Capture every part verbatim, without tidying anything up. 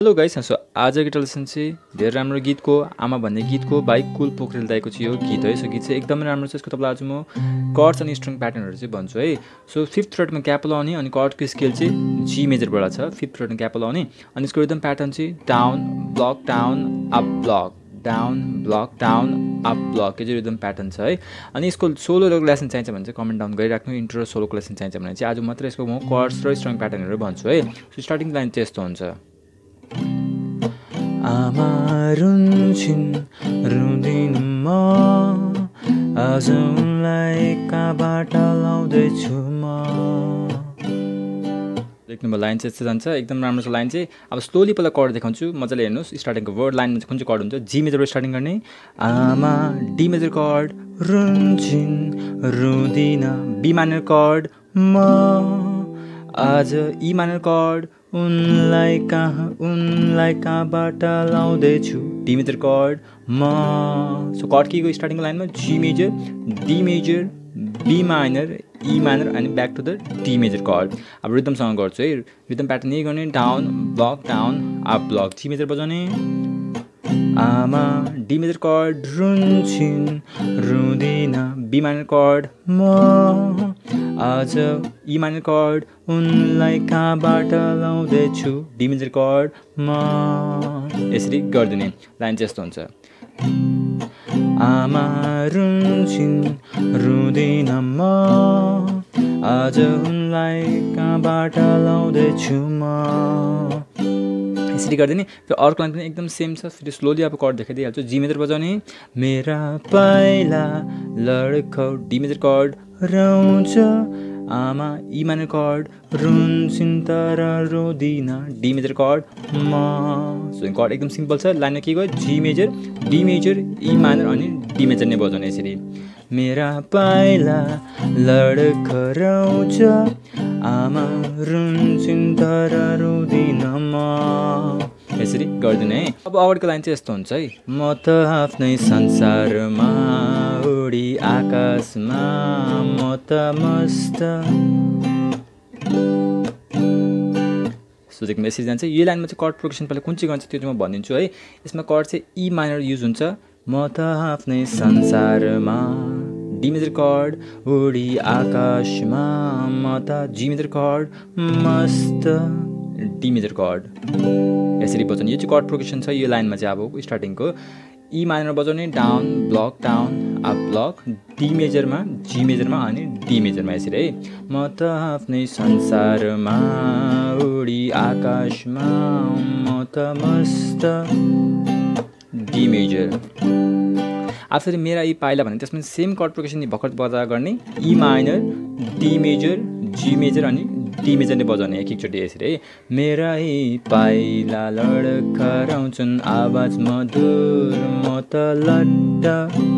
Hello guys, so आजको गीत lesson चाहिँ धेरै राम्रो गीतको आमा भन्ने गीतको बाई कुल पोखरेल दाइको चाहिँ यो गीत है। सो गीत चाहिँ एकदमै राम्रो छ। यसको तपाईँलाई आज म कर्ड्स अनि स्ट्रिङ प्याटर्नहरू चाहिँ भन्छु है। सो फिफ्थ फ्रेटमा क्याप लाउने अनि कर्डको स्केल चाहिँ जी मेजरबाट छ। फिफ्थ फ्रेटमा क्याप लाउने अनि यसको रिदम प्याटर्न चाहिँ down block down up block down block down up block यो चाहिँ रिदम प्याटर्न छ है। अनि यसको सोलो लेसन चाहिन्छ भने चाहिँ कमेन्ट डाउन गरिराख्नु। इन्ट्रो र सोलोको लेसन चाहिन्छ भने चाहिँ आज मात्र यसको म कर्ड्स र स्ट्रिङ प्याटर्नहरू भन्छु है। सो स्टार्टिङ लाइन चाहिँ यस्तो हुन्छ। आमा रुन्छिन् रुँदिन म आज उनलाई कहाँबाट लाउँदैछु म। लेख्नुभयो लाइन चाहिँ यस्तो जान्छ, एकदम राम्रो छ लाइन चाहिँ। अब स्लोली पहिला कर्ड देखाउँछु, मजाले हेर्नुहोस्। स्टार्टिङको वर्ड लाइनमा चाहिँ कुन चाहिँ कर्ड हुन्छ, जी मेजरबाट स्टार्टिङ गर्ने। आमा डी मेजर कर्ड रुन्छिन् रुँदिन बी माइनर कर्ड म आज ई माइनर कर्ड उनलाई कहाँ उनलाई कहाँबाट लाउँदैछु डी मेजर कर्ड म। सो कर्ड के गयो स्टार्टिङको लाइनमा G major D major B minor E minor अनि back to the D major chord. अब रिदमसँग गर्छु है। रिदम प्याटर्न यही गर्ने, down block down up block. G major बजाउने, आमा डी मेजर कर्ड रुन्छिन् रुँदिन बी माइनर कर्ड म आज ई माइनर कर्ड उनलाई कहाँबाट लाउँदैछु डी मेजर कर्ड म। यसरी गरिदिने लाइन चाहिँ यस्तो हुन्छ। आमा रुन्छिन् रुँदिन म आज उनलाई कहाँबाट लाउँदैछु म। यसरी गरिदिने। फेरि अर्को लाइन पनि एकदम सेम छ। फेरि स्लोली अब कर्ड देखाइदिइहाल्छु। जी मेजर बजाउने, मेरा पहिला लड्कौ डी मेजर कर्ड रुन्छ आमा ई माइनर कर्ड रुन्छिन् तर रुँदिन डी मेजर कर्ड म। सो कर्ड एकदम सिम्पल छ। लाइनमा के गयो, G major D major E minor अनि डी मेजर नै बजाउने यसरी। मेरा पहिला लड्कराउँछ आमा रुन्छिन् तर रुँदिन म। यसरी गरिदिने है। अब अगाडिको लाइन चाहिँ यस्तो हुन्छ है। म त आफ्नै संसारमा उडी आकाशमा म त मस्त। सो देखिनु यसरी जान्छ। यो लाइनमा चाहिँ कर्ड प्रोग्रेसन पहिला कुन चाहिँ गर्छ त्यो चाहिँ म भनिदिन्छु है। यसमा कर्ड चाहिँ ई माइनर युज हुन्छ। म त आफ्नै संसारमा डी मेजर कर्ड उडी आकाशमा म त जी मेजर कर्ड मस्त डी मेजर कर्ड यसरी बजाउने। यो चाहिँ कर्ड प्रोग्रेसन छ यो लाइनमा चाहिँ। अब स्टार्टिङको ई माइनर बजाउने, down block down up block D मेजरमा जी मेजरमा अनि डी मेजरमा यसरी है। म त आफ्नै संसारमा उडी आकाशमा म त मस्त डी मेजर। अब फेरि मेरा यी पाइला भने त्यसमा सेम कर्ड प्रोग्रेसन भर्खर बजाएर गर्ने, E minor D major G major अनि डी मेजर नै बजाउने एक एकचोटि यसरी है। मेरा यी पाइला लड्कराउँछन् आवाज मधुर म त लड्ड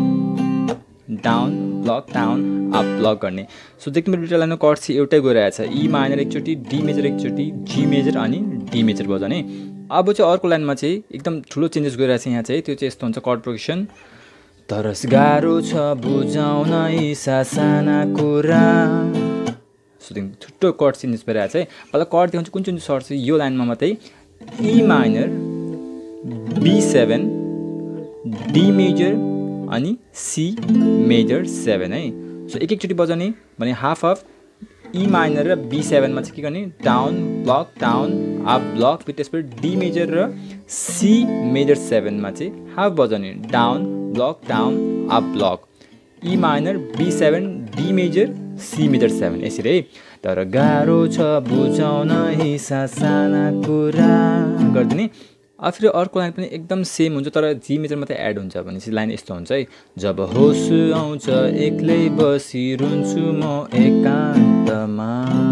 down block down up block गर्ने। सो देख्नु मेरो दुईवटा लाइनमा कर्ड चाहिँ एउटै गइरहेछ। ई माइनर एकचोटि डी मेजर एकचोटि जी मेजर अनि डी मेजर बजाउने। अब चाहिँ अर्को लाइनमा चाहिँ एकदम ठुलो चेन्जेस गइरहेछ यहाँ चाहिँ। त्यो चाहिँ यस्तो हुन्छ कर्ड प्रोग्रेसन। तरस गाह्रो छ बुझाउन यी सासाना कुरा। सुदिङ छुट्टो कर्ड चेन्जेस भइरहेको छ है। पहिला कर्ड देखाउँछु कुन चाहिँ सर्ट छ यो लाइनमा मात्रै। E minor B seven D major अनि सी मेजर सेभेन है। सो एक एकचोटि बजाउने भने हाफ अफ ई माइनर र बी सेभेनमा चाहिँ के गर्ने, down block down up block. फेरि त्यसपछि डी मेजर र सी मेजर सेभेनमा चाहिँ हाफ बजाउने, down block down up block. E minor B seven D major C major seven यसरी है। तर गाह्रो छ बुझाउन यी सासाना कुरा गरिदिने। अब फेरि अर्को लाइन पनि एकदम सेम हुन्छ तर जी मेजर मात्रै एड हुन्छ भनेपछि लाइन यस्तो हुन्छ है। जब होस आउँछ एक्लै बसी रुन्छु म एकान्तमा।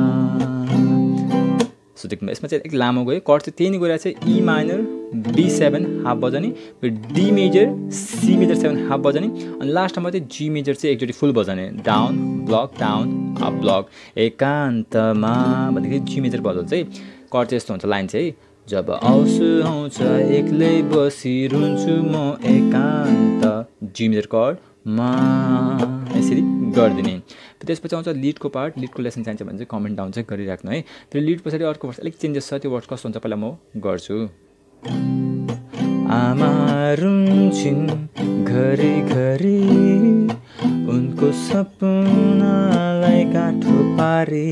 सो देख्नु यसमा चाहिँ अलिक लामो गयो। कर्ड चाहिँ त्यही नै गइरहेको छ। E minor B seven half बजाउने, फेरि D major C major seven half बजाउने अनि लास्टमा चाहिँ जी मेजर चाहिँ एकचोटि फुल बजाउने, down block down up block एकान्तमा भनेदेखि जी मेजर बजाउँछ है। कर्ड चाहिँ यस्तो हुन्छ लाइन चाहिँ। जब आउँछु आउँछ एक्लै बसी रुन्छु म एकान्त जी मेजर कर्ड मा यसरी गरिदिने। त्यसपछि आउँछ लिडको पार्ट। लिडको लेसन चाहिन्छ भने चाहिँ कमेन्ट डाउन चाहिँ गरिराख्नु है। फेरि लिड पछाडि अर्को वर्ड अलिक चेन्जेस छ। त्यो वर्ड कस्तो हुन्छ पहिला म गर्छु। आमा रुन्छिन् घरिघरि उनको सपनालाई गाँठो पारे।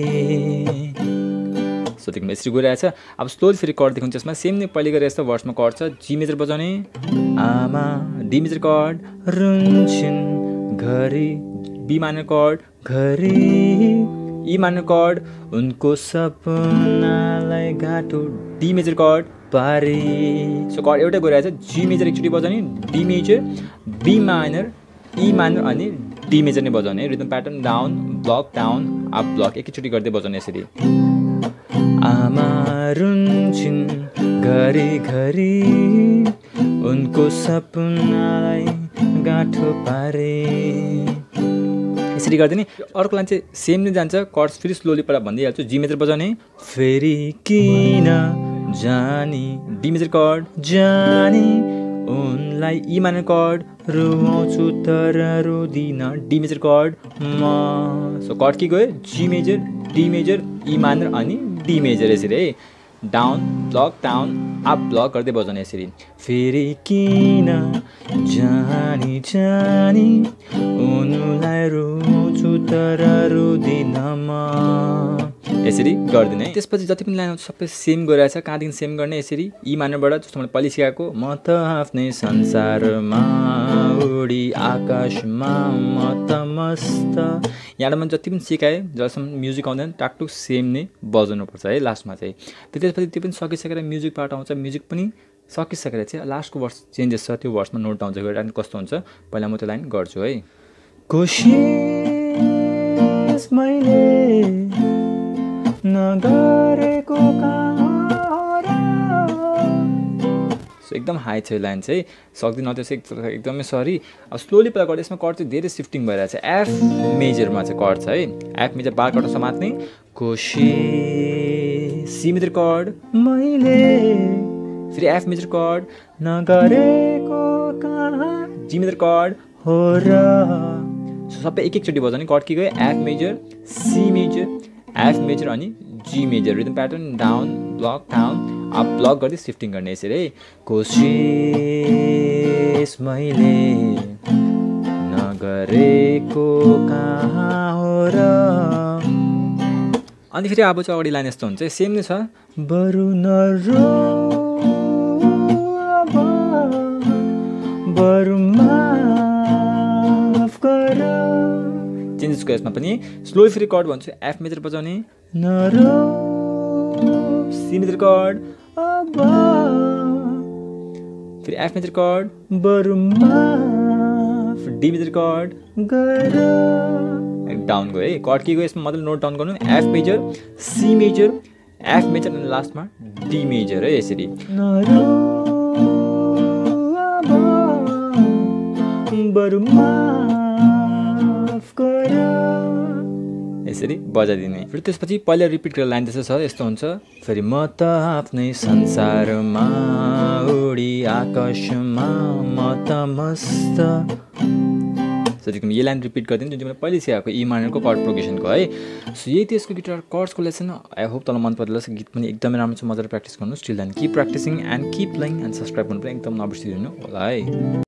सो देखिनु यसरी गइरहेछ। अब स्लोली फेरि कर्ड देख्नुहुन्छ यसमा सेम नै पहिले गरे जस्तो भर्समा कर्ड छ। जी मेजर बजाउने, आमा डी मेजर कर्ड, रुन्छिन् घरि बी माइनर कर्ड घरि, ई माइनर कर्ड उनको सपनालाई गाँठो डी मेजर कर्ड पारे। सो कर्ड एउटै गइरहेछ। जी मेजर एकचोटि बजाउने, D major, B minor, E minor अनि डी मेजर नै बजाउने। Rhythm pattern down block down up block एकैचोटि गर्दै बजाउने यसरी। आमा रुन्छिन् घरिघरि उनको सपनालाई गाँठो पारे। यसरी गर्दै नि अर्को लाइन चाहिँ सेम नै जान्छ। कर्ड्स फेरि स्लोली पहिला भनिदिइहाल्छु। जी मेजर बजाउने, फेरि किन जानी डी मेजर कर्ड जानी उनलाई, ई माइनर कर्ड रुवाउँछु तर रुदिन डी मेजर कर्ड म। सो कर्ड के गयो, G major, D major, E minor अनि डी मेजर यसरी है। Down block down up block गर्दै बजाउने यसरी। फेरि किन जानी जानी उनलाई रुवाउँछु तर रुदिन म, यसरी गरिदिने। त्यसपछि जति पनि लाइन आउँछ सबै सेम गइरहेछ। कहाँदेखि सेम गर्ने यसरी ई माइनरबाट जस्तो मैले पहिले सिकाएको, म त आफ्नै संसारमा उडी आकाशमा म त मस्त। यहाँबाट मैले जति पनि सिकाएँ जबसम्म म्युजिक आउँदैन टाकटुक सेम नै बजाउनुपर्छ है लास्टमा चाहिँ। त्यसपछि त्यो पनि सकिसकेर म्युजिक पार्ट आउँछ। म्युजिक पनि सकिसकेर चाहिँ लास्टको वर्स चेन्जेस छ त्यो वर्समा नोट डाउन चाहिँ गरेर कस्तो हुन्छ पहिला म त्यो लाइन गर्छु है। कोसिस मैले नगरेको सो एकदम हाई छ यो लाइन चाहिँ, सक्दिनँ त्यो चाहिँ एकदमै सरी। अब स्लोली पहिला गर्दा यसमा कर्ड चाहिँ धेरै सिफ्टिङ भइरहेछ। एफ मेजरमा चाहिँ कर्ड छ है। एफ मेजर बार कर्ड समात्ने, कोसिस सी मेजर कर्ड मैले, फेरि एफ मेजर कर्ड नगरेको कहाँ जी मेजर कर्ड हो र। सो सबै एक एकचोटि बजाउने। कर्ड के गयो, F major, C major, F major अनि G major. Rhythm pattern down block down up block गर्दै सिफ्टिङ गर्ने यसरी है। कोसिस मैले नगरेको कहाँ हो र। अनि फेरि अब चाहिँ अगाडि लाइन यस्तो हुन्छ सेम नै छ। बरु नरो बरु माफ गर। चेन्जेसको यसमा पनि स्लो फेरि कर्ड भन्छु। एफ मेजर बजाउने, नरो सी मेजर कर्ड अब, फेरि एफ मेजर कर्ड बरु माफ डी मेजर कर्ड गर। डाउन गयो है। कर्ड के गयो यसमा मतलब नोट डाउन गर्नु, F major, C major, F major अनि लास्टमा डी मेजर है यसरी। नरो अब बरु माफ गर यसरी बजाइदिने। फेरि त्यसपछि पहिला रिपिट गरेर लाइन त्यस्तो छ यस्तो हुन्छ। फेरि म त आफ्नै संसारमा उडी आकाशमा म त मस्त। सो यो लाइन रिपिट गरिदिनु जुन चाहिँ मैले पहिले सिकाएको ई माइनरको कर्ड प्रोग्रेसनको है। सो यही त्यसको गिटार कर्ड्सको लेसन। आई होप तँलाई मन पर्दैन। गीत पनि एकदमै राम्रो छ, मजाले प्र्याक्टिस गर्नु। Still then keep practising and keep playing and subscribe गर्नु पनि एकदम नबिर्सिदिनु होला है।